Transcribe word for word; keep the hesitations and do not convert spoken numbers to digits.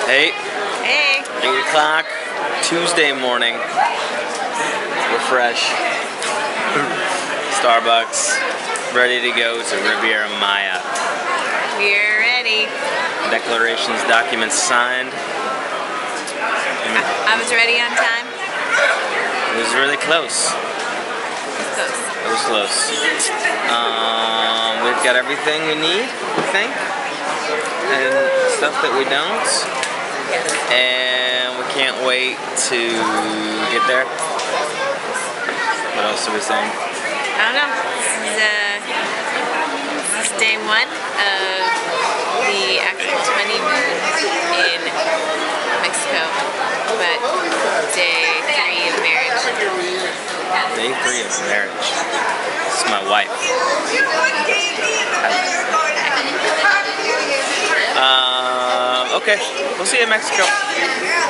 Hey. Hey. eight o'clock, Tuesday morning. We're fresh. Starbucks, ready to go to Riviera Maya. We're ready. Declarations, documents signed. I, I was ready on time. It was really close. It's close. It was close. Um, we've got everything we need, I think, and stuff that we don't. Yes. And we can't wait to get there. What else are we saying? I don't know. This is, uh, this is day one of the actual twenty moons in Mexico, but day three of marriage. Day three of marriage. This is my wife. Uh, okay, we'll see you in Mexico.